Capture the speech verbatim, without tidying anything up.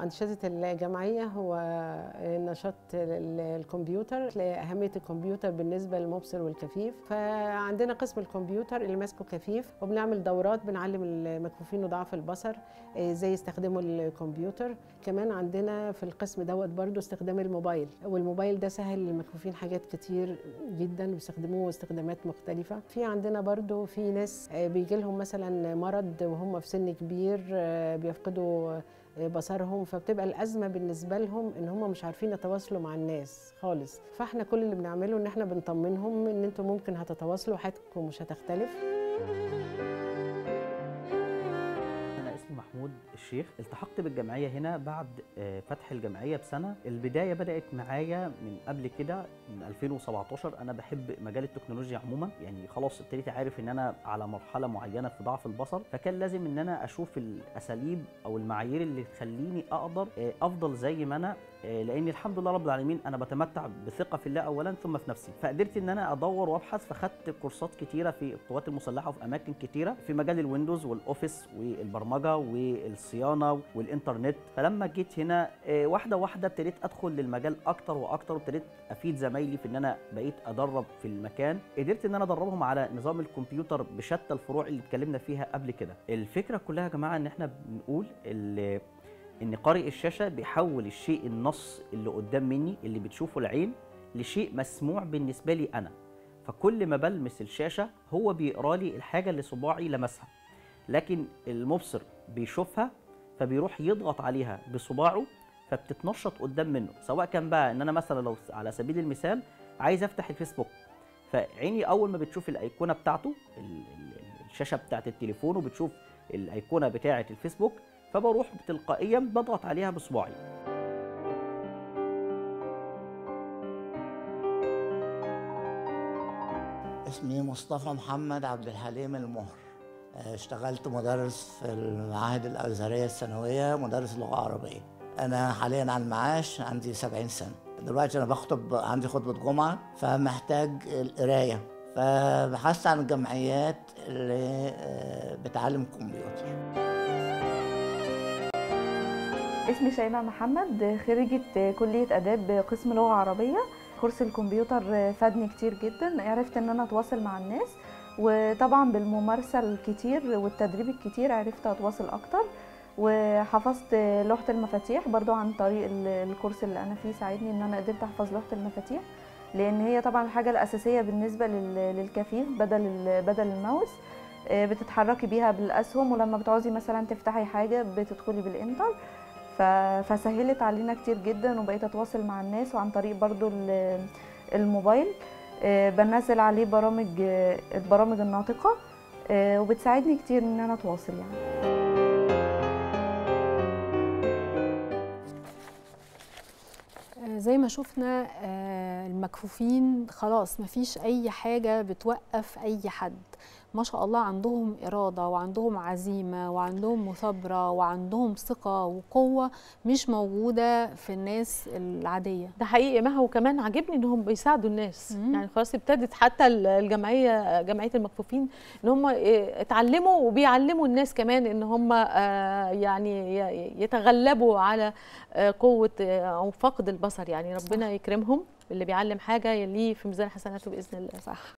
أنشطة الجمعية هو نشاط الكمبيوتر، لأهمية الكمبيوتر بالنسبة للمبصر والكفيف. فعندنا قسم الكمبيوتر اللي ماسكه كفيف، وبنعمل دورات بنعلم المكفوفين وضعاف البصر ازاي يستخدموا الكمبيوتر. كمان عندنا في القسم دوت برضو استخدام الموبايل، والموبايل ده سهل للمكفوفين حاجات كتير جدا بيستخدموه استخدامات مختلفة. في عندنا برضو في ناس بيجي لهم مثلا مرض وهم في سن كبير بيفقدوا بصرهم، فبتبقى الأزمة بالنسبة لهم إن هم مش عارفين يتواصلوا مع الناس خالص. فإحنا كل اللي بنعمله إن إحنا بنطمنهم إن أنتم ممكن هتتواصلوا، حياتكم مش هتختلف. أنا اسمي محمود الشيخ، التحقت بالجمعية هنا بعد فتح الجمعية بسنة. البداية بدأت معايا من قبل كده من ألفين وسبعتاشر. أنا بحب مجال التكنولوجيا عموما، يعني خلاص ابتديت عارف إن أنا على مرحلة معينة في ضعف البصر، فكان لازم إن أنا أشوف الأساليب أو المعايير اللي تخليني أقدر أفضل زي ما أنا، لأن الحمد لله رب العالمين أنا بتمتع بثقة في الله أولا ثم في نفسي. فقدرت إن أنا أدور وأبحث، فخدت كورسات كتيرة في القوات المسلحة وفي أماكن كتيرة في مجال الويندوز والأوفيس والبرمجة والصيانة والإنترنت. فلما جيت هنا واحدة واحدة ابتديت أدخل للمجال أكتر وأكتر، وابتديت أفيد زمايلي في إن أنا بقيت أدرب في المكان. قدرت إن أنا أدربهم على نظام الكمبيوتر بشتى الفروع اللي اتكلمنا فيها قبل كده. الفكرة كلها يا جماعة إن إحنا بنقول إن قارئ الشاشة بيحول الشيء النص اللي قدام مني اللي بتشوفه العين لشيء مسموع بالنسبة لي أنا. فكل ما بلمس الشاشة هو بيقرأ لي الحاجة اللي صباعي لمسها، لكن المبصر بيشوفها فبيروح يضغط عليها بصباعه فبتتنشط قدام منه. سواء كان بقى إن أنا مثلا لو على سبيل المثال عايز أفتح الفيسبوك، فعيني أول ما بتشوف الأيقونة بتاعته، الشاشة بتاعت التليفون، وبتشوف الأيقونة بتاعت الفيسبوك، فبروح تلقائيا بضغط عليها بصباعي. اسمي مصطفى محمد عبد الحليم المهر. اشتغلت مدرس في المعاهد الأزهرية الثانوية، مدرس لغة عربية. أنا حاليا على المعاش، عندي سبعين سنة. دلوقتي أنا بخطب، عندي خطبة جمعة، فمحتاج القراية، فبحثت عن الجمعيات اللي بتعلم كمبيوتر. اسمي شيماء محمد، خريجة كلية آداب قسم لغة عربية. كورس الكمبيوتر فادني كتير جدا، عرفت ان انا اتواصل مع الناس، وطبعا بالممارسة الكتير والتدريب الكتير عرفت اتواصل اكتر. وحفظت لوحة المفاتيح برضو عن طريق الكورس اللي انا فيه، ساعدني ان انا قدرت احفظ لوحة المفاتيح، لان هي طبعا الحاجة الاساسية بالنسبة للكفيف بدل بدل الماوس. بتتحركي بيها بالاسهم، ولما بتعوزي مثلا تفتحي حاجة بتدخلي بالانتر. فسهلت علينا كتير جدا، وبقيت اتواصل مع الناس. وعن طريق برضو الموبايل بنزل عليه برامج، البرامج الناطقة، وبتساعدني كتير ان انا اتواصل يعني. زي ما شفنا المكفوفين خلاص مفيش اي حاجة بتوقف اي حد، ما شاء الله عندهم إرادة وعندهم عزيمة وعندهم مثابرة وعندهم ثقة وقوة مش موجودة في الناس العادية. ده حقيقي مها، وكمان عاجبني انهم بيساعدوا الناس. مم. يعني خلاص ابتدت حتى الجمعية، جمعية المكفوفين، ان هم اتعلموا وبيعلموا الناس كمان ان هم يعني يتغلبوا على قوة او فقد البصر. يعني ربنا صح. يكرمهم، اللي بيعلم حاجة يليه في ميزان حسناته بإذن الله. صح.